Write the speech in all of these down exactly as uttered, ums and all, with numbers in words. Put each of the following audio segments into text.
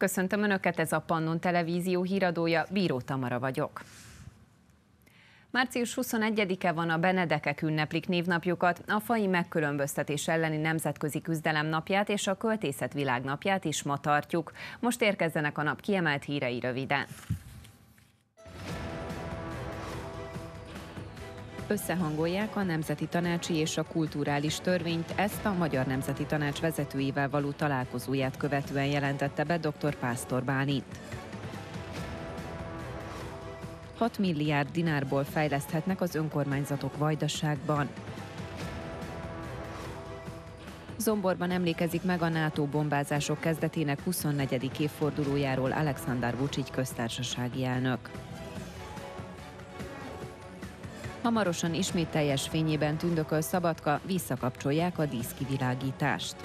Köszöntöm Önöket, ez a Pannon Televízió híradója, Bíró Tamara vagyok. március huszonegyedike van, a benedekek ünneplik névnapjukat, a faji megkülönböztetés elleni nemzetközi küzdelem napját és a költészet világnapját is ma tartjuk. Most érkezzenek a nap kiemelt hírei röviden. Összehangolják a Nemzeti Tanácsi és a Kulturális Törvényt, ezt a Magyar Nemzeti Tanács vezetőivel való találkozóját követően jelentette be dr. Pásztor Bálint. hat milliárd dinárból fejleszthetnek az önkormányzatok Vajdaságban. Zomborban emlékezik meg a NATO bombázások kezdetének huszonnegyedik évfordulójáról Alekszandar Vučić köztársasági elnök. Hamarosan ismét teljes fényében tündököl Szabadka, visszakapcsolják a díszkivilágítást.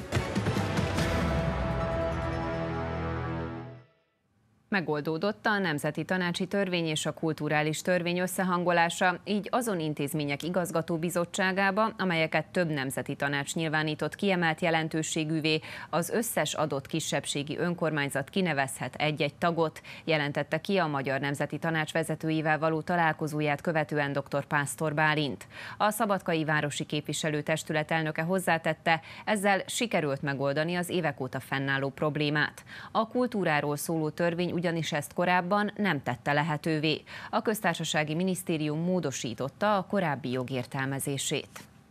Megoldódott a Nemzeti Tanácsi Törvény és a Kulturális Törvény összehangolása, így azon intézmények igazgatóbizottságába, amelyeket több nemzeti tanács nyilvánított kiemelt jelentőségűvé, az összes adott kisebbségi önkormányzat kinevezhet egy-egy tagot, jelentette ki a Magyar Nemzeti Tanács vezetőivel való találkozóját követően dr. Pásztor Bálint. A Szabadkai Városi Képviselőtestület elnöke hozzátette, ezzel sikerült megoldani az évek óta fennálló problémát. A kultúráról szóló törvény ugyanis ezt korábban nem tette lehetővé. A Köztársasági Minisztérium módosította a korábbi jogértelmezését.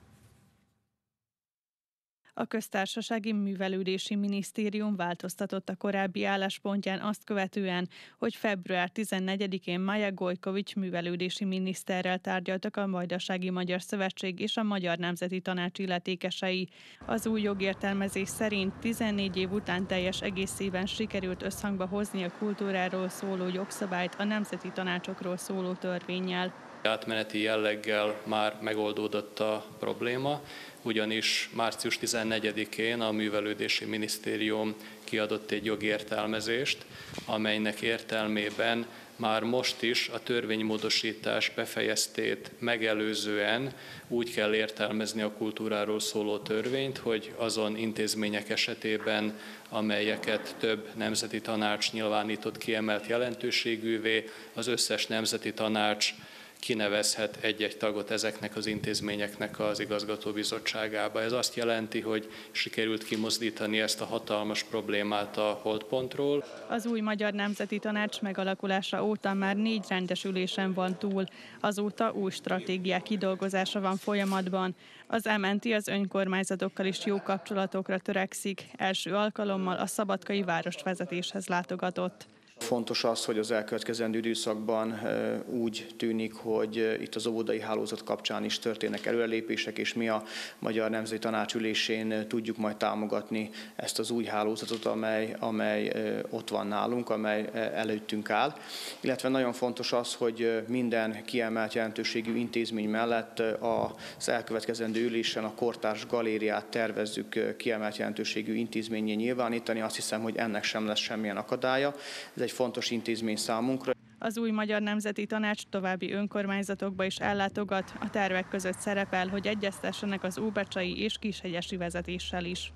A Köztársasági Művelődési Minisztérium változtatott a korábbi álláspontján azt követően, hogy február tizennegyedikén Maja Gojkovics művelődési miniszterrel tárgyaltak a Vajdasági Magyar Szövetség és a Magyar Nemzeti Tanács illetékesei. Az új jogértelmezés szerint tizennégy év után teljes egészében sikerült összhangba hozni a kultúráról szóló jogszabályt a nemzeti tanácsokról szóló törvénnyel. Átmeneti jelleggel már megoldódott a probléma, ugyanis március tizennegyedikén a Művelődési Minisztérium kiadott egy jogértelmezést, amelynek értelmében már most is a törvénymódosítás befejeztét megelőzően úgy kell értelmezni a kultúráról szóló törvényt, hogy azon intézmények esetében, amelyeket több nemzeti tanács nyilvánított kiemelt jelentőségűvé, az összes nemzeti tanács kinevezhet egy-egy tagot ezeknek az intézményeknek az igazgatóbizottságába. Ez azt jelenti, hogy sikerült kimozdítani ezt a hatalmas problémát a holdpontról. Az új Magyar Nemzeti Tanács megalakulása óta már négy rendes ülésen van túl. Azóta új stratégiák kidolgozása van folyamatban. Az em en té az önkormányzatokkal is jó kapcsolatokra törekszik. Első alkalommal a szabadkai városvezetéshez látogatott. Fontos az, hogy az elkövetkezendő időszakban úgy tűnik, hogy itt az óvodai hálózat kapcsán is történnek előrelépések, és mi a Magyar Nemzeti Tanács ülésén tudjuk majd támogatni ezt az új hálózatot, amely, amely ott van nálunk, amely előttünk áll. Illetve nagyon fontos az, hogy minden kiemelt jelentőségű intézmény mellett az elkövetkezendő ülésen a kortárs galériát tervezzük kiemelt jelentőségű intézménnyé nyilvánítani. Azt hiszem, hogy ennek sem lesz semmilyen akadálya. Ez egy fontos intézmény számunkra. Az új Magyar Nemzeti Tanács további önkormányzatokba is ellátogat. A tervek között szerepel, hogy egyeztessenek az óbecsai és kishegyesi vezetéssel is.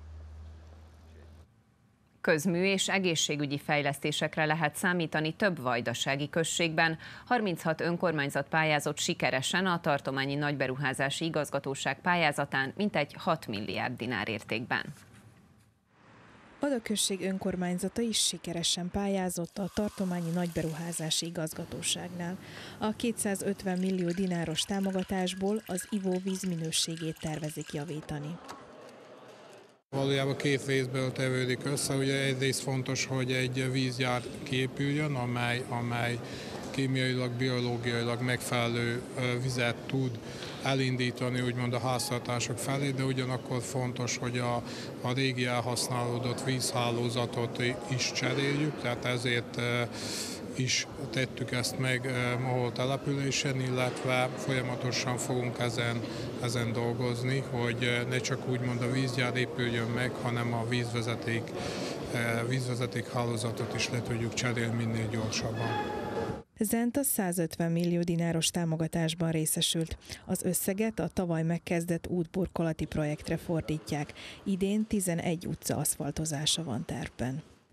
Közmű és egészségügyi fejlesztésekre lehet számítani több vajdasági községben. harminchat önkormányzat pályázott sikeresen a tartományi nagyberuházási igazgatóság pályázatán mintegy hat milliárd dinár értékben. Bada község önkormányzata is sikeresen pályázott a tartományi nagyberuházási igazgatóságnál. A kétszázötven millió dináros támogatásból az ivóvíz minőségét tervezik javítani. Valójában két részből tevődik össze. Ugye egyrészt fontos, hogy egy vízgyár kiépüljön, amely, amely kémiailag, biológiailag megfelelő vizet tud elindítani úgymond a háztartások felé, de ugyanakkor fontos, hogy a, a régi elhasználódott vízhálózatot is cseréljük, tehát ezért is tettük ezt meg Mohol településen, illetve folyamatosan fogunk ezen, ezen dolgozni, hogy ne csak úgymond a vízgyár épüljön meg, hanem a vízvezeték, vízvezeték hálózatot is le tudjuk cserélni minél gyorsabban. Zenta százötven millió dináros támogatásban részesült. Az összeget a tavaly megkezdett útburkolati projektre fordítják. Idén tizenegy utca aszfaltozása van tervben.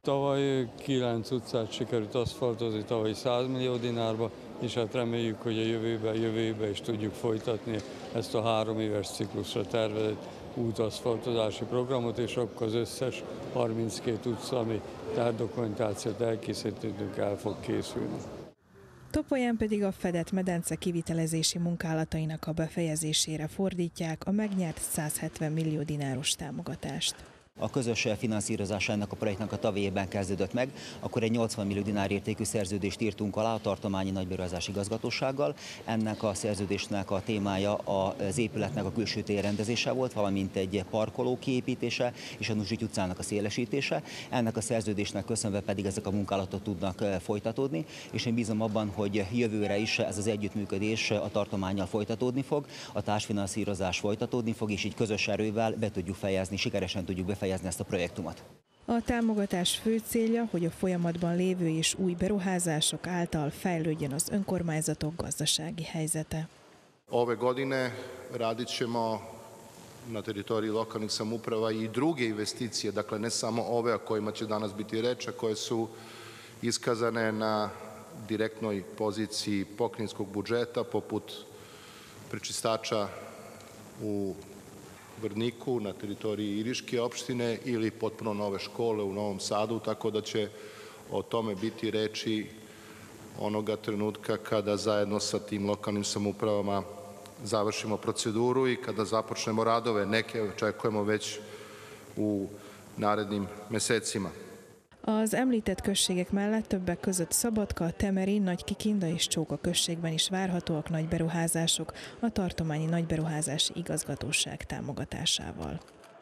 Tavaly kilenc utcát sikerült aszfaltozni, tavaly száz millió dinárba, és hát reméljük, hogy a jövőben, jövőben is tudjuk folytatni ezt a három éves ciklusra tervezett útaszfaltozási programot, és akkor az összes harminckét utca, ami tervdokumentációt elkészítünk, el fog készülni. Topolyán pedig a fedett medence kivitelezési munkálatainak a befejezésére fordítják a megnyert száz hetven millió dináros támogatást. A közös finanszírozása ennek a projektnek a tavalyi évben kezdődött meg, akkor egy nyolcvan millió dinár értékű szerződést írtunk alá a tartományi nagyberuházási igazgatósággal. Ennek a szerződésnek a témája az épületnek a külső térrendezése volt, valamint egy parkoló kiépítése és a Nuzsics utcának a szélesítése. Ennek a szerződésnek köszönve pedig ezek a munkálatok tudnak folytatódni, és én bízom abban, hogy jövőre is ez az együttműködés a tartománnyal folytatódni fog, a társfinanszírozás folytatódni fog, és így közös erővel be tudjuk fejezni, sikeresen tudjuk befejezni ezt a projektumot. A támogatás fő célja, hogy a folyamatban lévő és új beruházások által fejlődjön az önkormányzatok gazdasági helyzete. Ove godine radit ćemo na teritoriji lokalnih samouprava i druge investicije, dakle ne samo ove o kojima će danas biti reč, a koje su iskazane na direktnoj poziciji pokrajinskog budžeta, poput prečistača u Brniku na teritoriji Iriške opštine ili potpuno nove škole u Novom Sadu, tako da će o tome biti reči onoga trenutka kada zajedno sa tim lokalnim samoupravama završimo proceduru i kada započnemo radove. Neke očekujemo već u narednim mesecima. Az említett községek mellett többek között Szabadka, Temerin, Nagy-Kikinda és Csóka községben is várhatóak nagy beruházások a tartományi nagyberuházási igazgatóság támogatásával.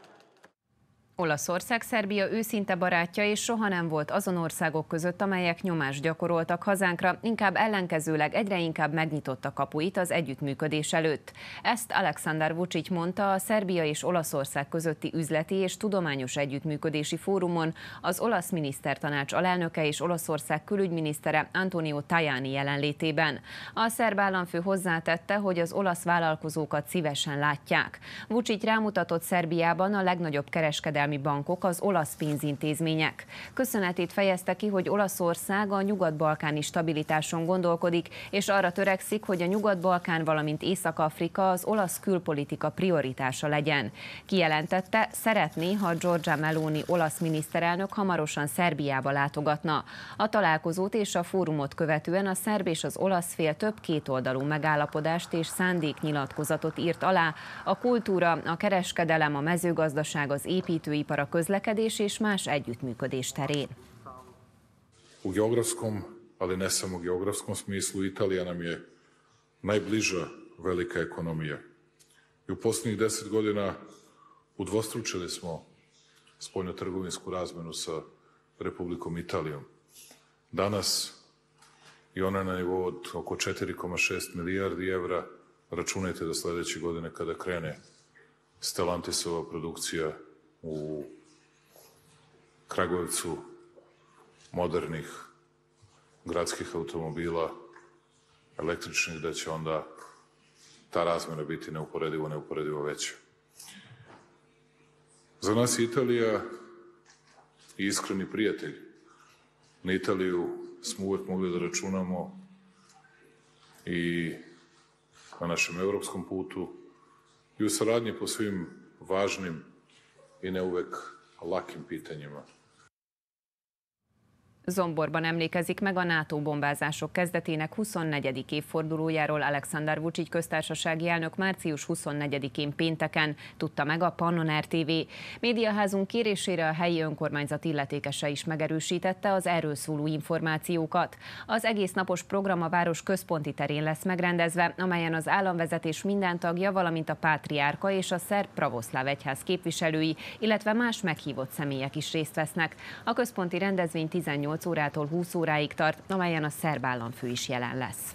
Olaszország Szerbia őszinte barátja, és soha nem volt azon országok között, amelyek nyomást gyakoroltak hazánkra, inkább ellenkezőleg egyre inkább megnyitotta kapuit az együttműködés előtt. Ezt Aleksandar Vučić mondta a Szerbia és Olaszország közötti üzleti és tudományos együttműködési fórumon az olasz minisztertanács alelnöke és Olaszország külügyminisztere Antonio Tajani jelenlétében. A szerb államfő hozzátette, hogy az olasz vállalkozókat szívesen látják. Vučić rámutatott Szerbiában a legnagyobb kereskedelmi bankok az olasz pénzintézmények. Köszönetét fejezte ki, hogy Olaszország a nyugat-balkáni stabilitáson gondolkodik, és arra törekszik, hogy a Nyugat-Balkán, valamint Észak-Afrika az olasz külpolitika prioritása legyen. Kijelentette, szeretné, ha Giorgia Meloni olasz miniszterelnök hamarosan Szerbiába látogatna. A találkozót és a fórumot követően a szerb és az olasz fél több kétoldalú megállapodást és szándéknyilatkozatot írt alá a kultúra, a kereskedelem, a mezőgazdaság, az építőipar, a közlekedés és más együttműködés terén. U geografskom, ali ne samo u geografskom smislu, Italija nam je najbliža velika ekonomija. I u posljednjih deset godina udvostručili smo spoljnotrgovinsku razmenu sa Republikom Italijom. Danas je ona na nivou od oko četiri zarez šest milijardi evra. Računajte da sledeće godine kada krene Stellantisova produkcija u Kragujevcu modernih gradskih automobila, električnih, da će onda ta razmjena biti neuporedivo, neuporedivo veća. Za nas je Italija iskreni prijatelj. Na Italiju smo uvek mogli da računamo i na našem evropskom putu i u saradnji po svim važnim i ne uvek lakim pitanjima. Zomborban emlékezik meg a NATO bombázások kezdetének huszonnegyedik évfordulójáról Aleksandar Vučić köztársasági elnök március huszonnegyedikén pénteken, tudta meg a Pannon er té vé. Médiaházunk kérésére a helyi önkormányzat illetékese is megerősítette az erről szóló információkat. Az egész napos program a város központi terén lesz megrendezve, amelyen az államvezetés minden tagja, valamint a pátriárka és a szerb pravoszláv egyház képviselői, illetve más meghívott személyek is részt vesznek. A központi rendezvény tizennyolc órától húsz óráig tart, amelyen a szerb államfő is jelen lesz.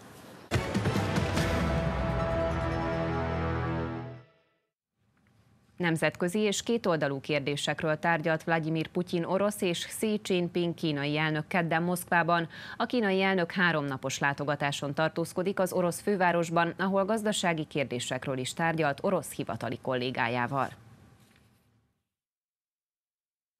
Nemzetközi és kétoldalú kérdésekről tárgyalt Vladimir Putyin orosz és Xi Jinping kínai elnök kedden Moszkvában. A kínai elnök háromnapos látogatáson tartózkodik az orosz fővárosban, ahol gazdasági kérdésekről is tárgyalt orosz hivatali kollégájával.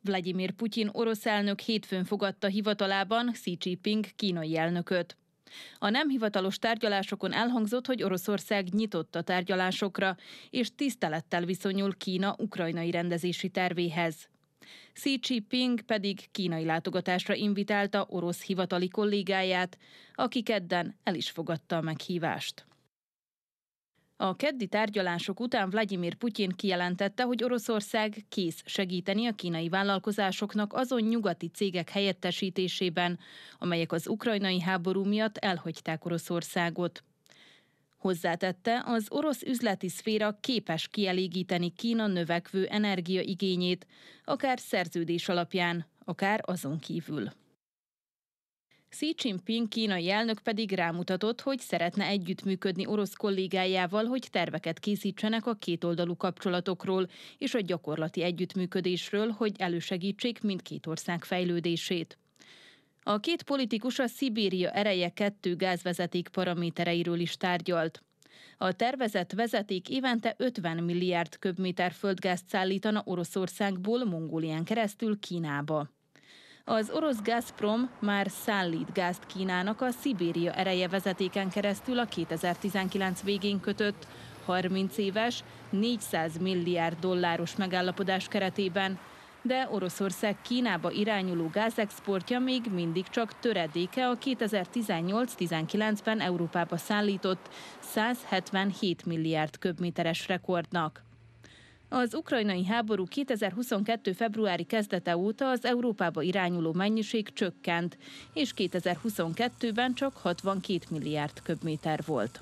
Vladimir Putyin orosz elnök hétfőn fogadta hivatalában Xi Jinping kínai elnököt. A nem hivatalos tárgyalásokon elhangzott, hogy Oroszország nyitott a tárgyalásokra, és tisztelettel viszonyul Kína ukrajnai rendezési tervéhez. Xi Jinping pedig kínai látogatásra invitálta orosz hivatali kollégáját, aki kedden el is fogadta a meghívást. A keddi tárgyalások után Vladimir Putyin kijelentette, hogy Oroszország kész segíteni a kínai vállalkozásoknak azon nyugati cégek helyettesítésében, amelyek az ukrajnai háború miatt elhagyták Oroszországot. Hozzátette, az orosz üzleti szféra képes kielégíteni Kína növekvő energiaigényét, akár szerződés alapján, akár azon kívül. Xi Jinping kínai elnök pedig rámutatott, hogy szeretne együttműködni orosz kollégájával, hogy terveket készítsenek a kétoldalú kapcsolatokról és a gyakorlati együttműködésről, hogy elősegítsék mindkét ország fejlődését. A két politikus a Szibéria ereje kettő gázvezeték paramétereiről is tárgyalt. A tervezett vezeték évente ötven milliárd köbméter földgázt szállítana Oroszországból Mongólián keresztül Kínába. Az orosz Gazprom már szállít gázt Kínának a Szibéria ereje vezetéken keresztül a kétezer-tizenkilenc végén kötött harminc éves, négyszáz milliárd dolláros megállapodás keretében, de Oroszország Kínába irányuló gázexportja még mindig csak töredéke a kétezer-tizennyolc-tizenkilencben Európába szállított százhetvenhét milliárd köbméteres rekordnak. Az ukrajnai háború kétezer-huszonkettő februári kezdete óta az Európába irányuló mennyiség csökkent, és kétezer-huszonkettőben csak hatvankét milliárd köbméter volt.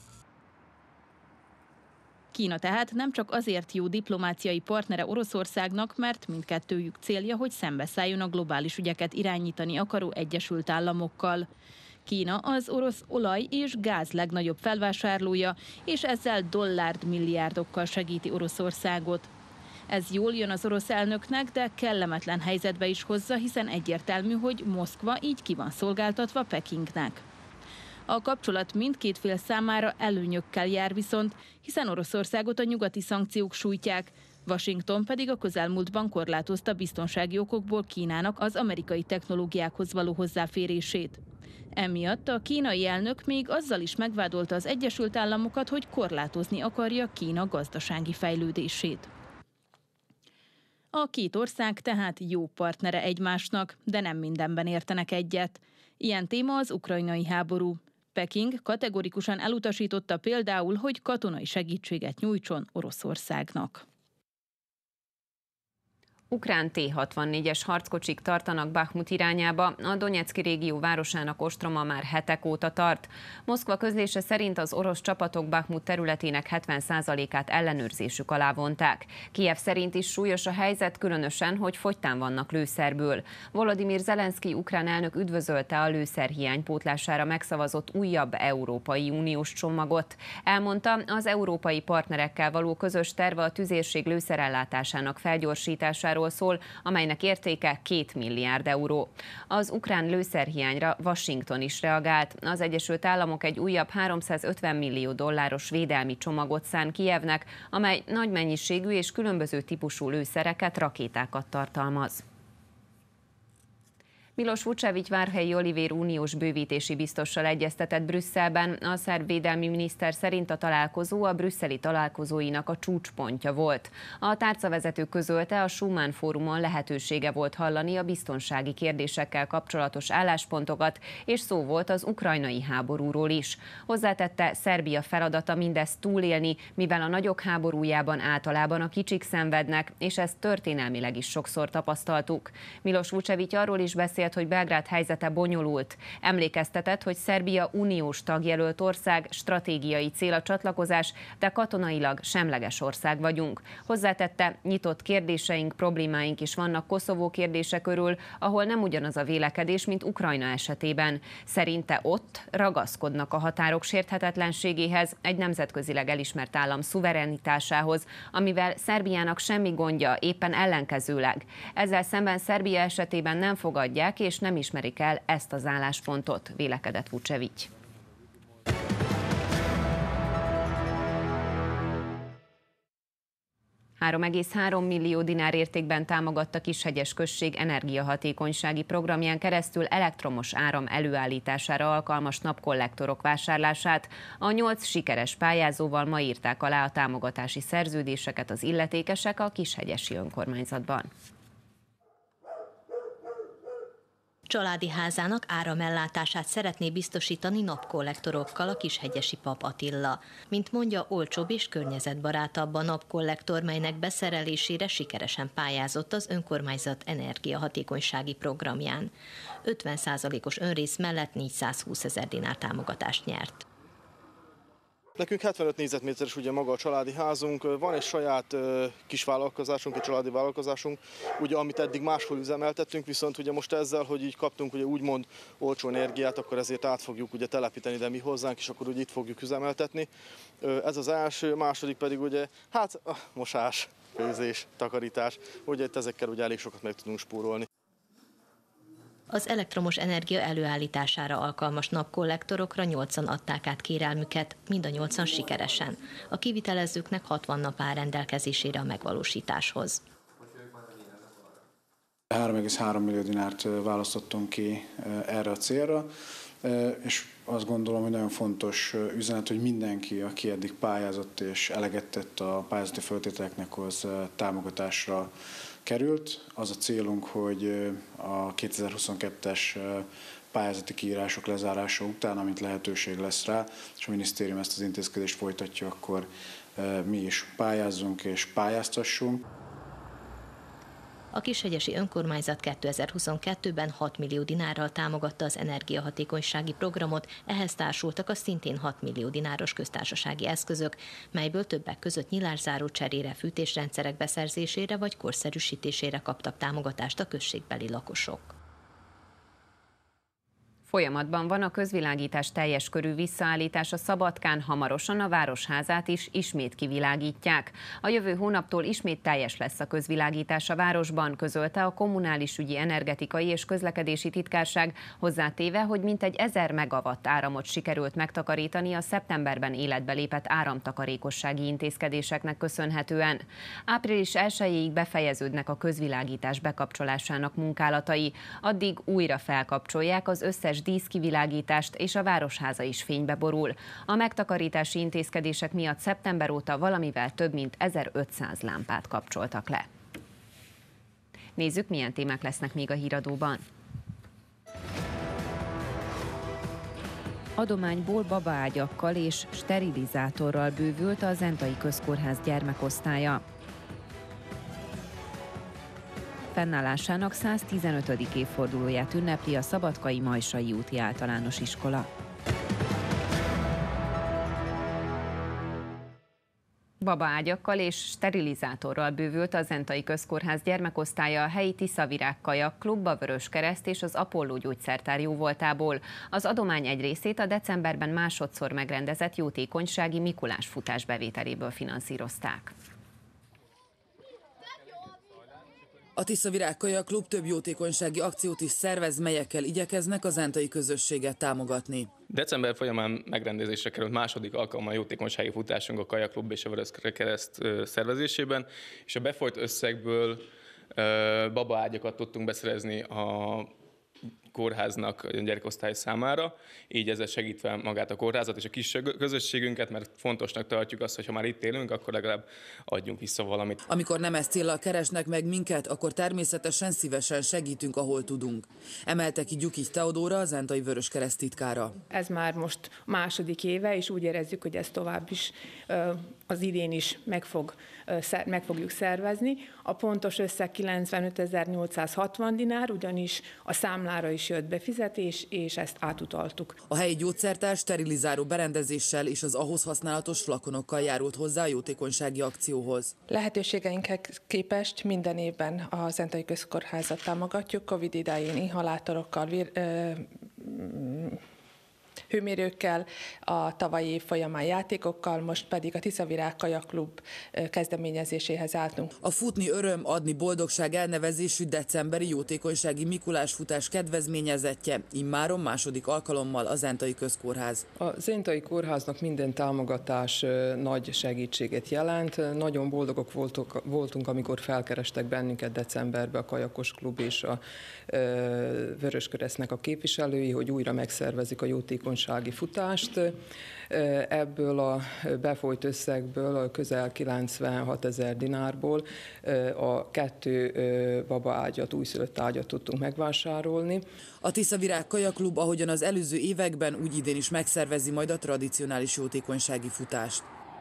Kína tehát nem csak azért jó diplomáciai partnere Oroszországnak, mert mindkettőjük célja, hogy szembeszálljon a globális ügyeket irányítani akaró Egyesült Államokkal. Kína az orosz olaj és gáz legnagyobb felvásárlója, és ezzel dollárdmilliárdokkal segíti Oroszországot. Ez jól jön az orosz elnöknek, de kellemetlen helyzetbe is hozza, hiszen egyértelmű, hogy Moszkva így ki van szolgáltatva Pekingnek. A kapcsolat mindkét fél számára előnyökkel jár viszont, hiszen Oroszországot a nyugati szankciók sújtják, Washington pedig a közelmúltban korlátozta biztonsági okokból Kínának az amerikai technológiákhoz való hozzáférését. Emiatt a kínai elnök még azzal is megvádolta az Egyesült Államokat, hogy korlátozni akarja Kína gazdasági fejlődését. A két ország tehát jó partnere egymásnak, de nem mindenben értenek egyet. Ilyen téma az ukrajnai háború. Peking kategorikusan elutasította például, hogy katonai segítséget nyújtson Oroszországnak. Ukrán té hatvannégyes harckocsik tartanak Bahmut irányába, a Donyecky régió városának ostroma már hetek óta tart. Moszkva közlése szerint az orosz csapatok Bahmut területének hetven százalékát ellenőrzésük alá vonták. Kijev szerint is súlyos a helyzet, különösen, hogy fogytán vannak lőszerből. Volodymyr Zelenszky ukrán elnök üdvözölte a lőszerhiány pótlására megszavazott újabb Európai Uniós csomagot. Elmondta, az európai partnerekkel való közös terve a tüzérség lőszerellátásának felgyorsítására szól, amelynek értéke két milliárd euró. Az ukrán lőszerhiányra Washington is reagált. Az Egyesült Államok egy újabb háromszázötven millió dolláros védelmi csomagot szán Kijevnek, amely nagy mennyiségű és különböző típusú lőszereket, rakétákat tartalmaz. Miloš Vučević várhelyi Olivér uniós bővítési biztossal egyeztetett Brüsszelben. A szerb védelmi miniszter szerint a találkozó a brüsszeli találkozóinak a csúcspontja volt. A tárcavezető közölte, a Schuman fórumon lehetősége volt hallani a biztonsági kérdésekkel kapcsolatos álláspontokat, és szó volt az ukrajnai háborúról is. Hozzátette, Szerbia feladata mindezt túlélni, mivel a nagyok háborújában általában a kicsik szenvednek, és ezt történelmileg is sokszor tapasztaltuk. Miloš Vučević arról is beszélt, hogy Belgrád helyzete bonyolult. Emlékeztetett, hogy Szerbia uniós tagjelölt ország, stratégiai cél a csatlakozás, de katonailag semleges ország vagyunk. Hozzátette, nyitott kérdéseink, problémáink is vannak Koszovó kérdése körül, ahol nem ugyanaz a vélekedés, mint Ukrajna esetében. Szerinte ott ragaszkodnak a határok sérthetetlenségéhez, egy nemzetközileg elismert állam szuverenitásához, amivel Szerbiának semmi gondja, éppen ellenkezőleg. Ezzel szemben Szerbia esetében nem fogadják és nem ismerik el ezt az álláspontot, vélekedett Vučević. három egész három millió dinár értékben támogatta Kishegyes község energiahatékonysági programján keresztül elektromos áram előállítására alkalmas napkollektorok vásárlását. A nyolc sikeres pályázóval ma írták alá a támogatási szerződéseket az illetékesek a Kishegyesi önkormányzatban. Családi házának áramellátását szeretné biztosítani napkollektorokkal a kishegyesi Pap Attila. Mint mondja, olcsóbb és környezetbarátabb a napkollektor, melynek beszerelésére sikeresen pályázott az önkormányzat energiahatékonysági programján. ötven százalékos önrész mellett négyszázhúsz ezer dinár támogatást nyert. Nekünk hetvenöt négyzetméteres ugye maga a családi házunk, van egy saját kis vállalkozásunk, egy családi vállalkozásunk, ugye, amit eddig máshol üzemeltettünk, viszont ugye most ezzel, hogy így kaptunk ugye úgymond olcsó energiát, akkor ezért át fogjuk ugye telepíteni ide mi hozzánk, és akkor ugye itt fogjuk üzemeltetni. Ez az első, második pedig ugye, hát mosás, főzés, takarítás, ugye itt ezekkel ugye elég sokat meg tudunk spórolni. Az elektromos energia előállítására alkalmas napkollektorokra nyolcan adták át kérelmüket, mind a nyolcan sikeresen. A kivitelezőknek hatvan nap áll rendelkezésére a megvalósításhoz. három egész három millió dinárt választottunk ki erre a célra, és azt gondolom, hogy nagyon fontos üzenet, hogy mindenki, aki eddig pályázott és eleget tett a pályázati feltételeknek, az támogatásra került. Az a célunk, hogy a kétezer-huszonkettes pályázati kiírások lezárása után, amint lehetőség lesz rá, és a minisztérium ezt az intézkedést folytatja, akkor mi is pályázzunk és pályáztassunk. A Kishegyesi önkormányzat kétezer-huszonkettőben hat millió dinárral támogatta az energiahatékonysági programot, ehhez társultak a szintén hat millió dináros köztársasági eszközök, melyből többek között nyilászáró cserére, fűtésrendszerek beszerzésére vagy korszerűsítésére kaptak támogatást a községbeli lakosok. Folyamatban van a közvilágítás teljes körű visszaállítása Szabadkán, hamarosan a Városházát is ismét kivilágítják. A jövő hónaptól ismét teljes lesz a közvilágítás a városban, közölte a Kommunális Ügyi Energetikai és Közlekedési Titkárság, hozzátéve, hogy mintegy ezer megawatt áramot sikerült megtakarítani a szeptemberben életbe lépett áramtakarékossági intézkedéseknek köszönhetően. április elsejéig befejeződnek a közvilágítás bekapcsolásának munkálatai, addig újra felkapcsolják az összes díszkivilágítást, és a Városháza is fénybe borul. A megtakarítási intézkedések miatt szeptember óta valamivel több mint ezerötszáz lámpát kapcsoltak le. Nézzük, milyen témák lesznek még a híradóban. Adományból babaágyakkal és sterilizátorral bővült a Zentai Közkórház gyermekosztálya. Fennállásának száztizenötödik évfordulóját ünnepli a Szabadkai Majsai úti általános iskola. Babaágyakkal és sterilizátorral bővült a Zentai Közkórház gyermekosztálya a helyi Tiszavirág Kajak Klub, a Vöröskereszt és az Apolló gyógyszertár jóvoltából. Az adomány egy részét a decemberben másodszor megrendezett jótékonysági Mikulás futás bevételéből finanszírozták. A Tiszavirág Kajak Klub több jótékonysági akciót is szervez, melyekkel igyekeznek a zentai közösséget támogatni. December folyamán megrendezésre került második alkalommal jótékonysági futásunk a Kajak Klub és a Vöröskereszt szervezésében, és a befolyt összegből babaágyakat tudtunk beszerezni a kórháznak, a gyerekosztály számára, így ezzel segítve magát a kórházat és a kis közösségünket, mert fontosnak tartjuk azt, hogy ha már itt élünk, akkor legalább adjunk vissza valamit. Amikor nem ezt céllal keresnek meg minket, akkor természetesen szívesen segítünk, ahol tudunk. Emelte ki Gyukics Teodóra, a Zentai Vöröskereszt titkára. Ez már most második éve, és úgy érezzük, hogy ez tovább is az idén is meg, fog, meg fogjuk szervezni. A pontos összeg kilencvenötezer-nyolcszázhatvan dinár, ugyanis a számlára is jött befizetés, és ezt átutaltuk. A helyi gyógyszertár sterilizáló berendezéssel és az ahhoz használatos flakonokkal járult hozzá a jótékonysági akcióhoz. Lehetőségeinkhez képest minden évben a Zentai Közkórházat támogatjuk, Covid idején inhalátorokkal, vir, ö, hőmérőkkel, a tavalyi év folyamán játékokkal, most pedig a Tiszavirág Kajakklub kezdeményezéséhez álltunk. A Futni öröm, adni boldogság elnevezésű decemberi jótékonysági Mikulás futás kedvezményezettje, immáron második alkalommal a Zentai Közkórház. A Zentai Kórháznak minden támogatás nagy segítséget jelent. Nagyon boldogok voltunk, voltunk amikor felkerestek bennünket decemberben a Kajakos Klub és a Vöröskeresztnek a képviselői, hogy újra megszervezik a jótékonysági futást. Ebből a befolyt összegből, a közel kilencvenhat ezer dinárból a kettő babaágyat, újszülött ágyat tudtunk megvásárolni. A Tiszavirág Kajakklub, ahogyan az előző években, úgy idén is megszervezi majd a tradicionális jótékonysági futást.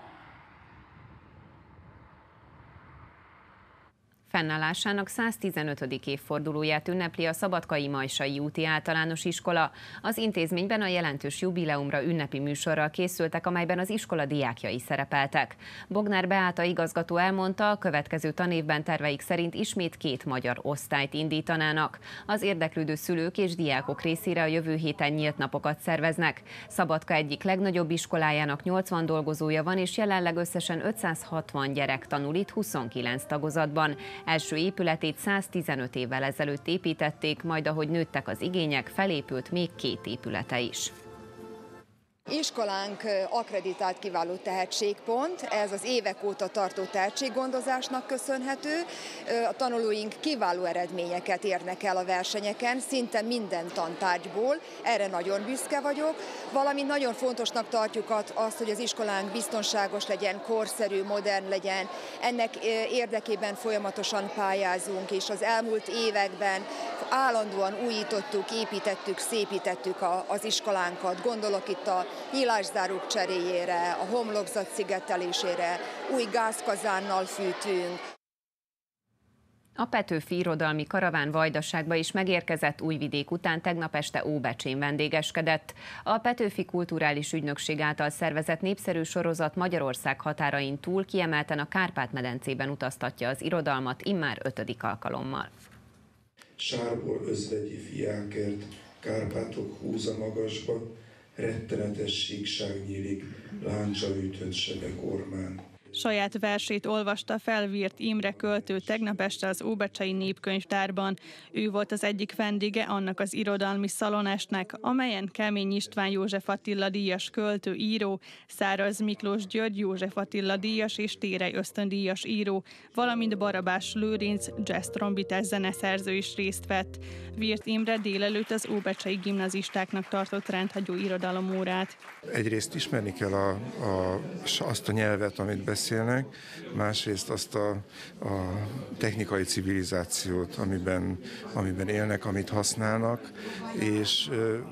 Fennállásának száztizenötödik évfordulóját ünnepli a Szabadkai Majsai úti általános iskola. Az intézményben a jelentős jubileumra ünnepi műsorral készültek, amelyben az iskola diákjai szerepeltek. Bognár Beáta igazgató elmondta, a következő tanévben terveik szerint ismét két magyar osztályt indítanának. Az érdeklődő szülők és diákok részére a jövő héten nyílt napokat szerveznek. Szabadka egyik legnagyobb iskolájának nyolcvan dolgozója van, és jelenleg összesen ötszázhatvan gyerek tanul itt huszonkilenc tagozatban. Első épületét száztizenöt évvel ezelőtt építették, majd ahogy nőttek az igények, felépült még két épülete is. Iskolánk akkreditált kiváló tehetségpont, ez az évek óta tartó tehetséggondozásnak köszönhető. A tanulóink kiváló eredményeket érnek el a versenyeken, szinte minden tantárgyból, erre nagyon büszke vagyok. Valamint nagyon fontosnak tartjuk azt, hogy az iskolánk biztonságos legyen, korszerű, modern legyen. Ennek érdekében folyamatosan pályázunk, és az elmúlt években állandóan újítottuk, építettük, szépítettük az iskolánkat. Gondolok itt a nyilászárók cseréjére, a homlokzat szigetelésére, új gázkazánnal fűtünk. A Petőfi Irodalmi Karaván Vajdaságba is megérkezett, Újvidék után tegnap este Óbecsén vendégeskedett. A Petőfi Kulturális Ügynökség által szervezett népszerű sorozat Magyarország határain túl kiemelten a Kárpát-medencében utaztatja az irodalmat immár ötödik alkalommal. Sárból özvegyi fiákért, Kárpátok húza magasba, rettenetes síkság nyílik, láncsa ütött sebek ormán. Saját versét olvasta fel Wirth Imre költő tegnap este az Óbecsei Népkönyvtárban. Ő volt az egyik vendége annak az irodalmi szalonestnek, amelyen Kemény István József Attila díjas költő, író, Száraz Miklós György József Attila díjas és Térej ösztöndíjas író, valamint Barabás Lőrinc jazz trombitás zeneszerző is részt vett. Wirth Imre délelőtt az óbecsei gimnazistáknak tartott rendhagyó irodalomórát. Egyrészt ismerni kell a, a, azt a nyelvet, amit beszélnek, másrészt azt a, a technikai civilizációt, amiben, amiben élnek, amit használnak, és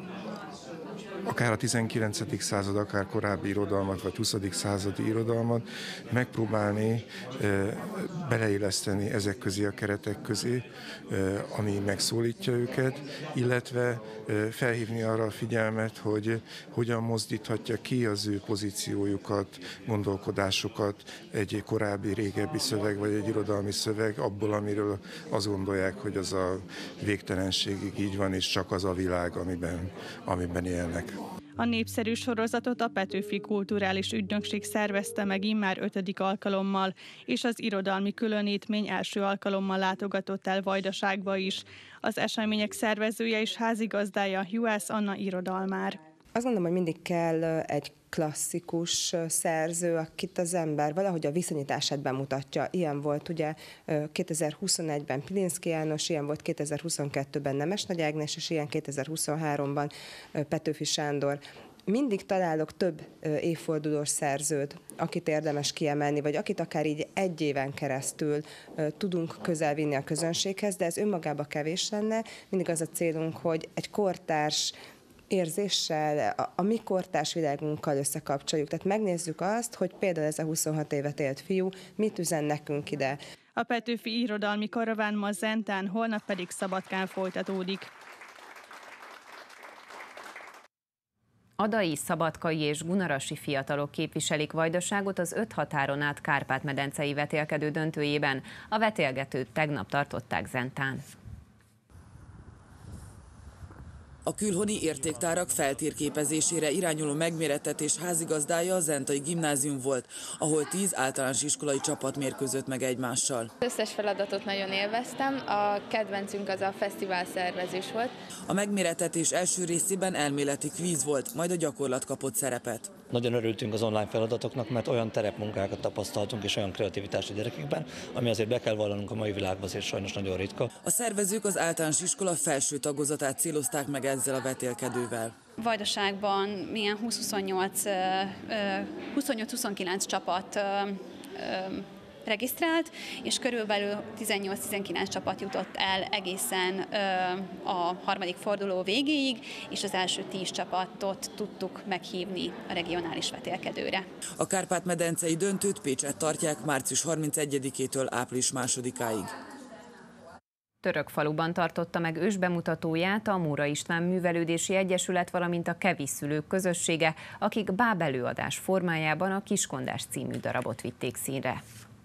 akár a tizenkilencedik század, akár korábbi irodalmat, vagy huszadik századi irodalmat megpróbálni e, beleilleszteni ezek közé a keretek közé, e, ami megszólítja őket, illetve e, felhívni arra a figyelmet, hogy hogyan mozdíthatja ki az ő pozíciójukat, gondolkodásukat egy korábbi, régebbi szöveg, vagy egy irodalmi szöveg abból, amiről azt gondolják, hogy az a végtelenségig így van, és csak az a világ, amiben, amiben élnek. A népszerű sorozatot a Petőfi Kulturális Ügynökség szervezte meg immár ötödik alkalommal, és az irodalmi különítmény első alkalommal látogatott el Vajdaságba is. Az események szervezője és házigazdája Juhász Anna irodalmár. Azt gondolom, hogy mindig kell egy klasszikus szerző, akit az ember valahogy a viszonyítását bemutatja. Ilyen volt ugye kétezer-huszonegyben Pilinszky János, ilyen volt kétezer-huszonkettőben Nemes Nagy Ágnes, és ilyen kétezer-huszonháromban Petőfi Sándor. Mindig találok több évfordulós szerzőt, akit érdemes kiemelni, vagy akit akár így egy éven keresztül tudunk közel vinni a közönséghez, de ez önmagában kevés lenne. Mindig az a célunk, hogy egy kortárs érzéssel, a, a mi kortárs világunkkal összekapcsoljuk. Tehát megnézzük azt, hogy például ez a huszonhat évet élt fiú mit üzen nekünk ide. A Petőfi Irodalmi Karaván ma Zentán, holnap pedig Szabadkán folytatódik. Adai, szabadkai és gunarasi fiatalok képviselik Vajdaságot az öt határon át Kárpát-medencei vetélkedő döntőjében. A vetélgetőt tegnap tartották Zentán. A külhoni értéktárak feltérképezésére irányuló megmérettetés házigazdája a Zentai Gimnázium volt, ahol tíz általános iskolai csapat mérkőzött meg egymással. Az összes feladatot nagyon élveztem, a kedvencünk az a fesztivál szervezés volt. A megmérettetés első részében elméleti kvíz volt, majd a gyakorlat kapott szerepet. Nagyon örültünk az online feladatoknak, mert olyan terepmunkákat tapasztaltunk és olyan kreativitást a gyerekekben, ami azért be kell vallanunk a mai világban, azért sajnos nagyon ritka. A szervezők az általános iskola felső tagozatát célozták meg ezzel a vetélkedővel. Vajdaságban milyen huszonnyolc-huszonkilenc csapat regisztrált, és körülbelül tizennyolc-tizenkilenc csapat jutott el egészen a harmadik forduló végéig, és az első tíz csapatot tudtuk meghívni a regionális vetélkedőre. A Kárpát-medencei döntőt Pécset tartják március harmincegyedikétől április másodikáig. Törökfaluban tartotta meg ősbemutatóját a Móra István Művelődési Egyesület, valamint a keviszülők közössége, akik bábelőadás formájában a Kiskondás című darabot vitték színre.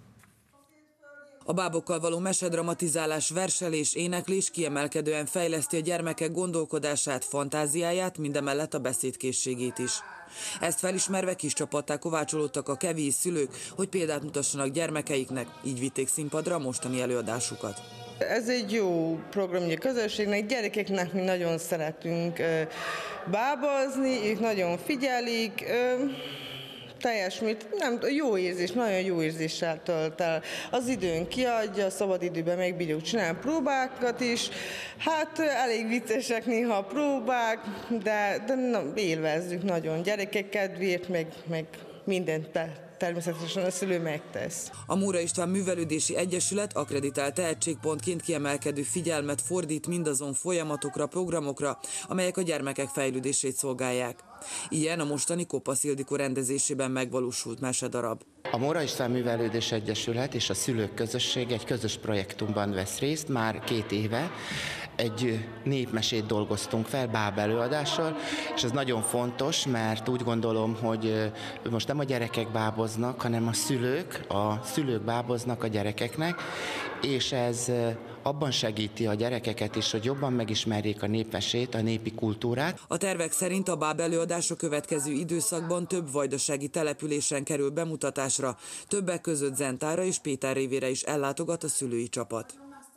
A bábokkal való mesedramatizálás, verselés, éneklés kiemelkedően fejleszti a gyermekek gondolkodását, fantáziáját, mindemellett a beszédkészségét is. Ezt felismerve kis csapattá kovácsolódtak a kevi szülők, hogy példát mutassanak gyermekeiknek, így vitték színpadra a mostani előadásukat. Ez egy jó program a közösségnek, gyerekeknek mi nagyon szeretünk bábazni, ők nagyon figyelik, teljes, nem, jó érzés, nagyon jó érzéssel tölt el. Az időn kiadja, a szabad időben megbírjuk csinálni próbákat is. Hát elég viccesek néha a próbák, de, de na, élvezzük nagyon. Gyerekek kedvéért, meg, meg mindent te. Természetesen a szülő megtesz. A Móra István Művelődési Egyesület akreditált tehetségpontként kiemelkedő figyelmet fordít mindazon folyamatokra, programokra, amelyek a gyermekek fejlődését szolgálják. Ilyen a mostani Kopasz Ildikó rendezésében megvalósult mesedarab. A Móra István Művelődési Egyesület és a szülők közösség egy közös projektumban vesz részt már két éve. Egy népmesét dolgoztunk fel bábelőadással, és ez nagyon fontos, mert úgy gondolom, hogy most nem a gyerekek báboznak, hanem a szülők, a szülők báboznak a gyerekeknek, és ez abban segíti a gyerekeket is, hogy jobban megismerjék a népmesét, a népi kultúrát. A tervek szerint a bábelőadás a következő időszakban több vajdasági településen kerül bemutatásra, többek között Zentára és Péterrévére is ellátogat a szülői csapat.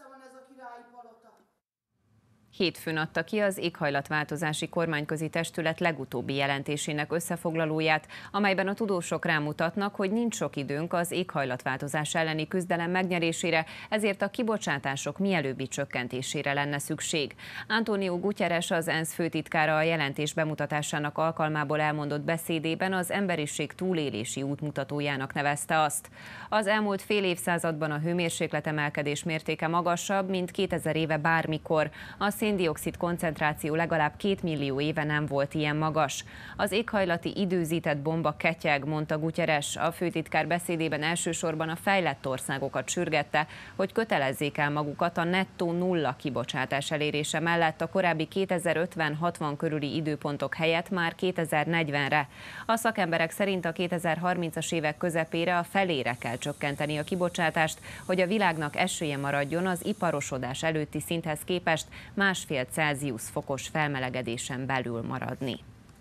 Hétfőn adta ki az éghajlatváltozási kormányközi testület legutóbbi jelentésének összefoglalóját, amelyben a tudósok rámutatnak, hogy nincs sok időnk az éghajlatváltozás elleni küzdelem megnyerésére, ezért a kibocsátások mielőbbi csökkentésére lenne szükség. António Guterres, az ENSZ főtitkára a jelentés bemutatásának alkalmából elmondott beszédében az emberiség túlélési útmutatójának nevezte azt. Az elmúlt fél évszázadban a hőmérsékletemelkedés mértéke magasabb, mint kétezer éve bármikor. A széndioxid koncentráció legalább két millió éve nem volt ilyen magas. Az éghajlati időzített bomba ketyeg, mondta Guterres. A főtitkár beszédében elsősorban a fejlett országokat sürgette, hogy kötelezzék el magukat a nettó nulla kibocsátás elérése mellett a korábbi kétezer-ötven-hatvan körüli időpontok helyett már kétezer-negyvenre. A szakemberek szerint a kétezer-harmincas évek közepére a felére kell csökkenteni a kibocsátást, hogy a világnak esélye maradjon az iparosodás előtti szinthez képest másfél Celsius fokos felmelegedésen belül maradni.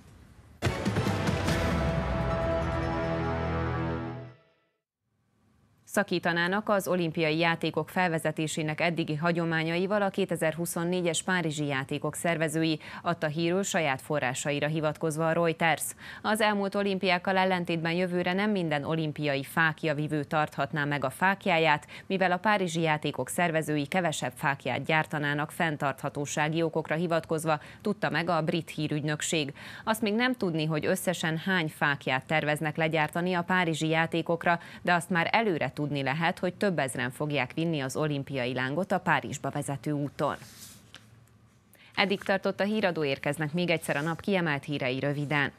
Szakítanának az olimpiai játékok felvezetésének eddigi hagyományaival a kétezer-huszonnégyes párizsi játékok szervezői, adta hírül saját forrásaira hivatkozva a Reuters. Az elmúlt olimpiákkal ellentétben jövőre nem minden olimpiai fákjavivő tarthatná meg a fákjáját, mivel a párizsi játékok szervezői kevesebb fákját gyártanának fenntarthatósági okokra hivatkozva, tudta meg a brit hírügynökség. Azt még nem tudni, hogy összesen hány fákját terveznek legyártani a párizsi játékokra, de azt már előre tudni lehet, hogy több ezren fogják vinni az olimpiai lángot a Párizsba vezető úton. Eddig tartott a híradó, érkeznek még egyszer a nap kiemelt hírei röviden.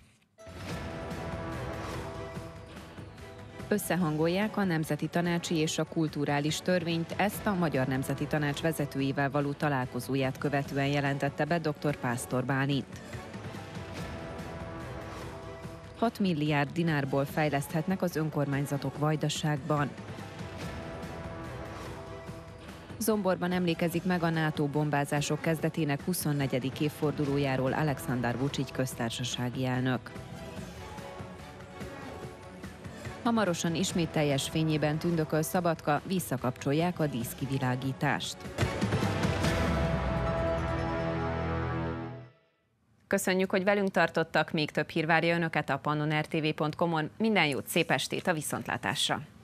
Összehangolják a Nemzeti Tanácsi és a Kulturális Törvényt, ezt a Magyar Nemzeti Tanács vezetőivel való találkozóját követően jelentette be dr. Pásztor Bálint. hat milliárd dinárból fejleszthetnek az önkormányzatok Vajdaságban. Zomborban emlékezik meg a NATO bombázások kezdetének huszonnegyedik évfordulójáról Alexander Vučić köztársasági elnök. Hamarosan ismét teljes fényében tündököl Szabadka, visszakapcsolják a díszkivilágítást. Köszönjük, hogy velünk tartottak, még több hír várja Önöket a pannon r t v pont com-on. Minden jót, szép estét, a viszontlátásra!